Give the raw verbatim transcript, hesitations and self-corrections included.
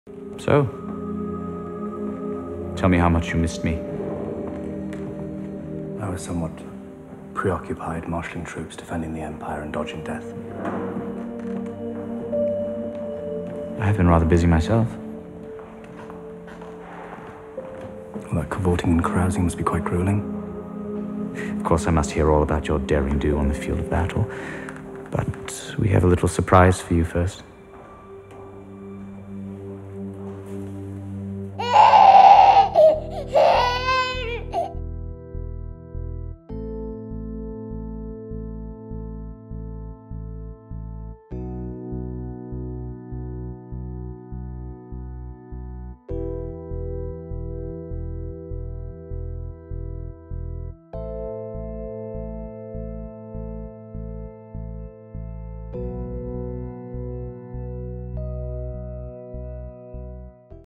So, tell me how much you missed me. I was somewhat preoccupied marshalling troops, defending the Empire, and dodging death. I've been rather busy myself. Well, that cavorting and carousing must be quite grueling. Of course, I must hear all about your daring do on the field of battle. But we have a little surprise for you first.